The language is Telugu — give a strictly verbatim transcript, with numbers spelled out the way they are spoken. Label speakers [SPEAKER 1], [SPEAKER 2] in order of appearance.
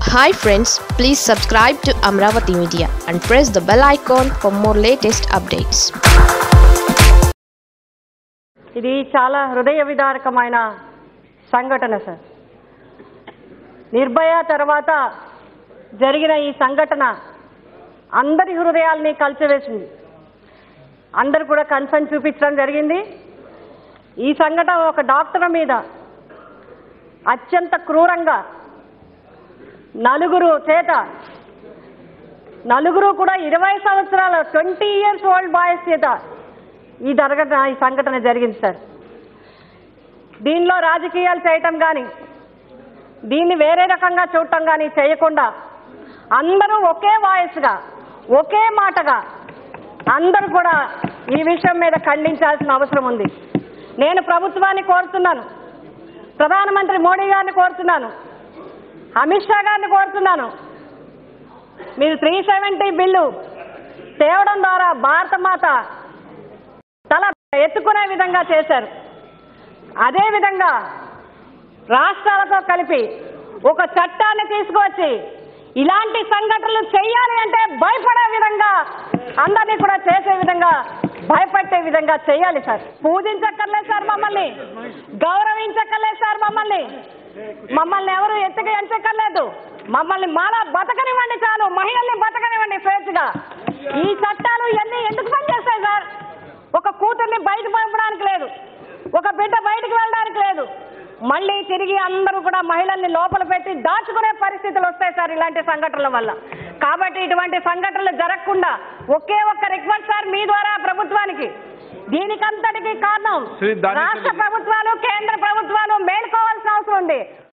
[SPEAKER 1] Hi friends, please subscribe to Amravati Media and press the bell icon for more latest updates.
[SPEAKER 2] ఇది చాలా హృదయ విదారకమైన సంఘటన సార్. నిర్భయ తర్వాత జరిగిన ఈ సంఘటన అందరి హృదయాల్ని కలిచివేసింది. అందరూ కూడా కన్సర్న్ చూపించడం జరిగింది. ఈ సంఘటన ఒక డాక్టర్ మీద అత్యంత క్రూరంగా నలుగురు చేత నలుగురు కూడా ఇరవై సంవత్సరాల ట్వంటీ ఇయర్స్ ఓల్డ్ బాయ్స్ చేత ఈ జరగట ఈ సంఘటన జరిగింది సార్. దీనిలో రాజకీయాలు చేయటం కానీ దీన్ని వేరే రకంగా చూడటం కానీ చేయకుండా అందరూ ఒకే వాయిస్గా ఒకే మాటగా అందరూ కూడా ఈ విషయం మీద ఖండించాల్సిన అవసరం ఉంది. నేను ప్రభుత్వాన్ని కోరుతున్నాను, ప్రధానమంత్రి మోడీ గారిని కోరుతున్నాను, అమిత్ షా గారిని కోరుతున్నాను. మీరు త్రీ సెవెంటీ బిల్లు తేవడం ద్వారా భారత మాత తల ఎత్తుకునే విధంగా చేశారు. అదేవిధంగా రాష్ట్రాలతో కలిపి ఒక చట్టాన్ని తీసుకువచ్చి ఇలాంటి సంఘటనలు చేయాలి అంటే భయపడే విధంగా అందరినీ కూడా చేసే విధంగా భయపెట్టే విధంగా చేయాలి సార్. పూజించక్కర్లేదు సార్, మమ్మల్ని గౌరవించక్కర్లేదు సార్, మమ్మల్ని మమ్మల్ని ఎవరు ఎత్తుగా ఎంచక్కర్లేదు. మమ్మల్ని మాలా బతకనివ్వండి చాలు, మహిళల్ని బతకనివ్వండి స్వేచ్ఛగా. ఈ చట్టాలు ఇవన్నీ ఎందుకు పనిచేస్తాయి సార్? ఒక కూతుర్ని బయట పంపడానికి లేదు, ఒక బిడ్డ బయటకు వెళ్ళడానికి లేదు, మళ్ళీ తిరిగి అందరూ కూడా మహిళల్ని లోపల పెట్టి దాచుకునే పరిస్థితులు వస్తాయి సార్ ఇలాంటి సంఘటనల వల్ల. కాబట్టి ఇటువంటి సంఘటనలు జరగకుండా ఒకే ఒక్క రిక్వెస్ట్ సార్ మీ ద్వారా ప్రభుత్వానికి, దీనికంతటికి కారణం రాష్ట్ర ప్రభుత్వాలు కేంద్ర ప్రభుత్వాలు మేల్కోవాల్సిన అవసరం ఉంది.